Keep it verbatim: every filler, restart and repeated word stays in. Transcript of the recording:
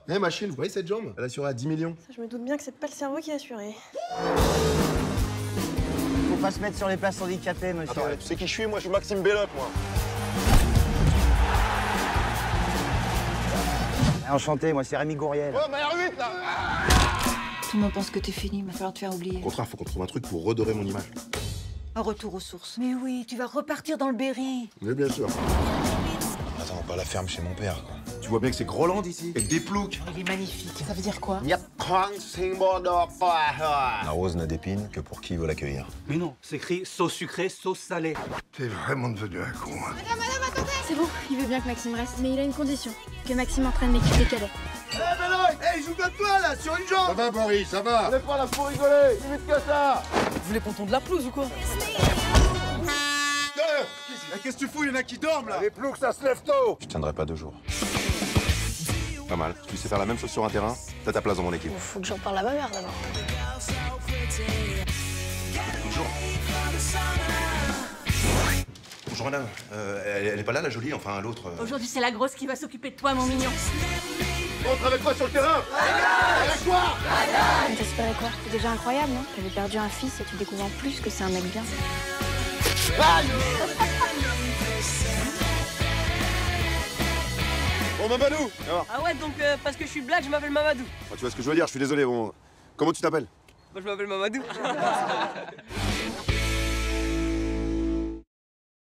Eh, machine, vous voyez cette jambe? Elle assurée à dix millions. Ça, je me doute bien que c'est pas le cerveau qui a assuré. Faut pas se mettre sur les places handicapées, monsieur. Attends, tu sais qui je suis? Moi, je suis Maxime Belloc, moi. Enchanté, moi c'est Rémi Gouriel. Oh, mais R huit, là! Tout le monde pense que t'es fini, il va falloir te faire oublier. Au contraire, faut qu'on trouve un truc pour redorer mon image. Un retour aux sources. Mais oui, tu vas repartir dans le Berry. Mais bien sûr. Attends, pas la ferme chez mon père, quoi. Tu vois bien que c'est Groland ici. Et des ploucs. Il est magnifique. Ça veut dire quoi? La rose n'a d'épines que pour qui veut l'accueillir. Mais non, c'est écrit sauce sucrée, sauce salée. T'es vraiment devenu un con, hein. C'est bon, il veut bien que Maxime reste, mais il a une condition. Que Maxime entraîne l'équipe des cadets. Eh, hey, Belloc! Eh, hey, joue de toi, là, sur une jambe! Ça va, Boris, ça va! On est pas là pour rigoler! Plus vite que ça! Vous voulez qu'on tombe de la pelouse ou quoi? Qu'est-ce que tu fous? Il y en a qui dorment, là! Les ploucs, ça se lève tôt! Je tiendrai pas deux jours. Pas mal. Tu sais faire la même chose sur un terrain, t'as ta place dans mon équipe. Faut que j'en parle à ma mère d'abord. Bonjour. Bonjour madame. Euh, elle, elle est pas là, la jolie, enfin l'autre. euh. Aujourd'hui, c'est la grosse qui va s'occuper de toi, mon mignon. Entre avec moi sur le terrain! Avec toi! T'espérais quoi? C'est déjà incroyable, non? T'avais perdu un fils et tu découvres en plus que c'est un mec bien. Bon, Mamadou! Alors, Ah ouais, donc euh, parce que je suis black, je m'appelle Mamadou. tu vois ce que je veux dire, je suis désolé, bon. Comment tu t'appelles? Moi, je m'appelle Mamadou.